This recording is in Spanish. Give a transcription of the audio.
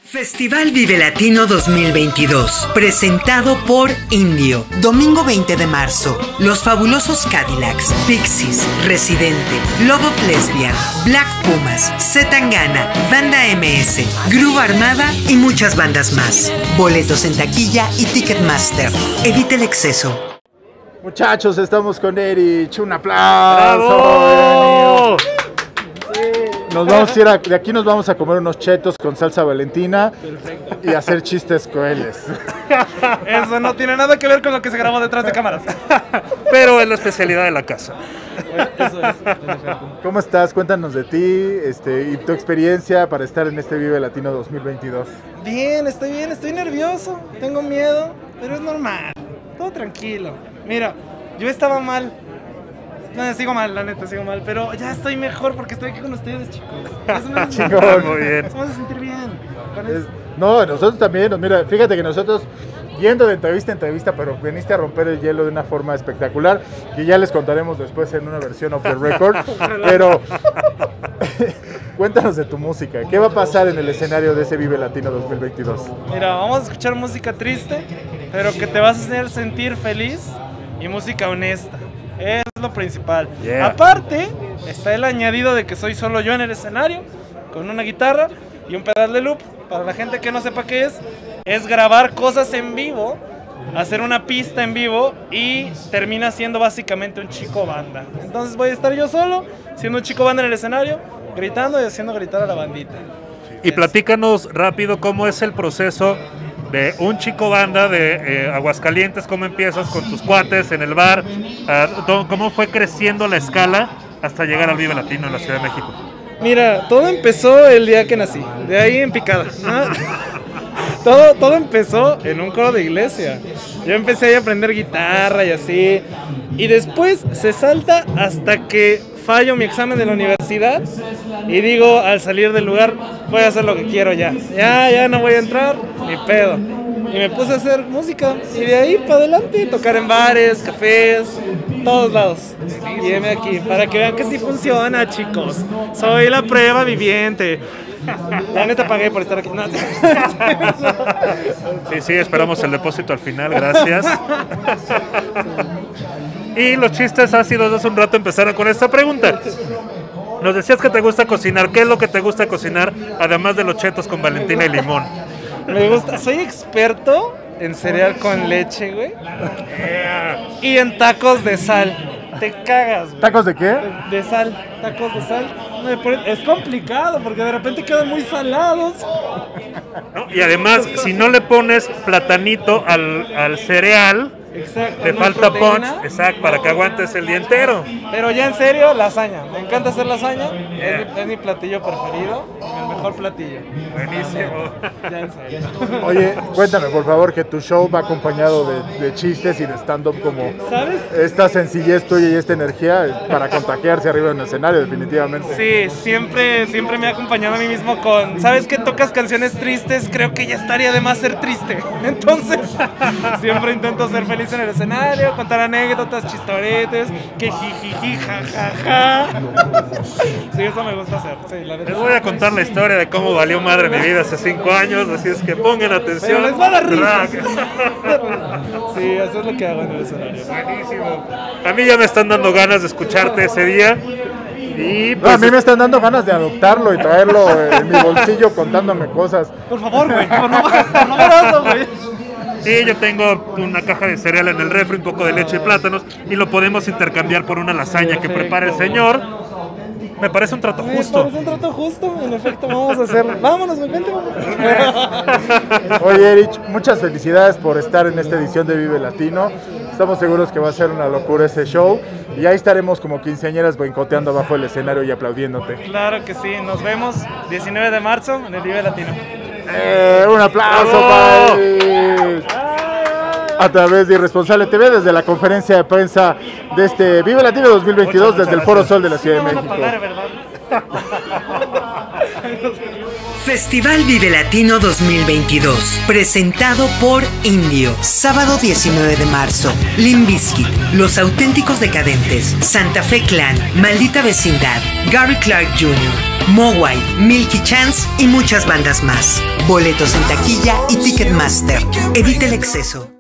Festival Vive Latino 2022, presentado por Indio. Domingo 20 de marzo, Los Fabulosos Cadillacs, Pixies, Residente, Love of Lesbian, Black Pumas, Zetangana, Banda MS, Groove Armada y muchas bandas más. Boletos en taquilla y Ticketmaster. Evite el exceso. Muchachos, estamos con Erich. Un aplauso. ¡Bravo! Nos vamos a ir de aquí nos vamos a comer unos chetos con salsa valentina. Perfecto. Y hacer chistes crueles. Eso no tiene nada que ver con lo que se grabó detrás de cámaras. Pero es la especialidad de la casa. Eso es. ¿Cómo estás? Cuéntanos de ti y tu experiencia para estar en este Vive Latino 2022. Bien, estoy nervioso, tengo miedo, pero es normal, todo tranquilo. Mira, yo estaba mal. No, sigo mal, la neta, sigo mal, pero ya estoy mejor porque estoy aquí con ustedes, chicos. Chicos, muy bien. Nos vamos a sentir bien. No, nosotros también. Mira, fíjate que nosotros, yendo de entrevista a entrevista, pero veniste a romper el hielo de una forma espectacular, que ya les contaremos después en una versión off the record. Pero cuéntanos de tu música. ¿Qué va a pasar en el escenario de ese Vive Latino 2022? Mira, vamos a escuchar música triste, pero que te vas a hacer sentir feliz y música honesta. Es lo principal. Yeah. Aparte, está el añadido de que soy solo yo en el escenario, con una guitarra y un pedal de loop. Para la gente que no sepa qué es grabar cosas en vivo, hacer una pista en vivo y termina siendo básicamente un chico banda. Entonces voy a estar yo solo, siendo un chico banda en el escenario, gritando y haciendo gritar a la bandita. Y platícanos rápido cómo es el proceso de un chico banda de Aguascalientes, cómo empiezas con tus cuates en el bar, cómo fue creciendo la escala hasta llegar al Vive Latino en la Ciudad de México. Mira, todo empezó el día que nací, de ahí en picada, ¿no? Todo empezó en un coro de iglesia. Yo empecé ahí a aprender guitarra y así, y después se salta hasta que fallo mi examen de la universidad y digo al salir del lugar, voy a hacer lo que quiero ya no voy a entrar, ni pedo. Y me puse a hacer música y de ahí para adelante, tocar en bares, cafés, todos lados. Y heme aquí, para que vean que sí funciona, chicos. Soy la prueba viviente. La neta pagué por estar aquí. No. Sí, esperamos el depósito al final, gracias. Y los chistes ácidos, hace un rato empezaron con esta pregunta. Nos decías que te gusta cocinar. ¿Qué es lo que te gusta cocinar, además de los chetos con Valentina y limón? Me gusta, soy experto en cereal con leche, güey. Y en tacos de sal. Te cagas, güey. ¿Tacos de qué? De sal, tacos de sal. Es complicado porque de repente quedan muy salados. ¿No? Y además, si no le pones platanito al cereal, exacto, te no falta proteína. punch, exacto, para que aguantes el día entero. Pero ya en serio, lasaña. Me encanta hacer lasaña. Es mi platillo preferido. El mejor platillo. Buenísimo. Ya en serio. Oye, cuéntame por favor que tu show va acompañado de chistes y de stand-up, como ¿Sabes? esta sencillez tuya y esta energía para contagiarse arriba en el escenario, definitivamente. Sí, siempre me ha acompañado a mí mismo con, ¿sabes que tocas canciones tristes? Creo que ya estaría de más ser triste. Entonces, siempre intento ser feliz en el escenario, contar anécdotas, chistoretes, que jijiji, jajaja. Sí, eso me gusta hacer. Sí, la neta. Les voy a contar la historia de cómo valió madre mi vida hace 5 años, así es que pongan atención. Pero les va a dar risa. Sí, eso es lo que hago en el escenario. Buenísimo. A mí ya me están dando ganas de escucharte ese día. Y No, pues, a mí me están dando ganas de adoptarlo y traerlo en mi bolsillo contándome cosas. Por favor, güey, por favor, hazlo, güey. sí, yo tengo una caja de cereal en el refri, un poco de leche y plátanos, y lo podemos intercambiar por una lasaña que prepara el señor. Me parece un trato justo. Me parece un trato justo, en efecto, vamos a hacerlo. Vámonos, güey, vente, vamos. Oye, Erich, muchas felicidades por estar en esta edición de Vive Latino. Estamos seguros que va a ser una locura ese show. Y ahí estaremos como quinceañeras boicoteando abajo del escenario y aplaudiéndote. Claro que sí, nos vemos 19 de marzo en el Vive Latino. Un aplauso para Erich. A través de Irresponsable TV, desde la conferencia de prensa de este Vive Latino 2022, desde el Foro Sol de la Ciudad de México. Festival Vive Latino 2022, presentado por Indio. Sábado 19 de marzo, Limp Bizkit, Los Auténticos Decadentes, Santa Fe Clan, Maldita Vecindad, Gary Clark Jr., Mogwai, Milky Chance y muchas bandas más. Boletos en taquilla y Ticketmaster. Evite el exceso.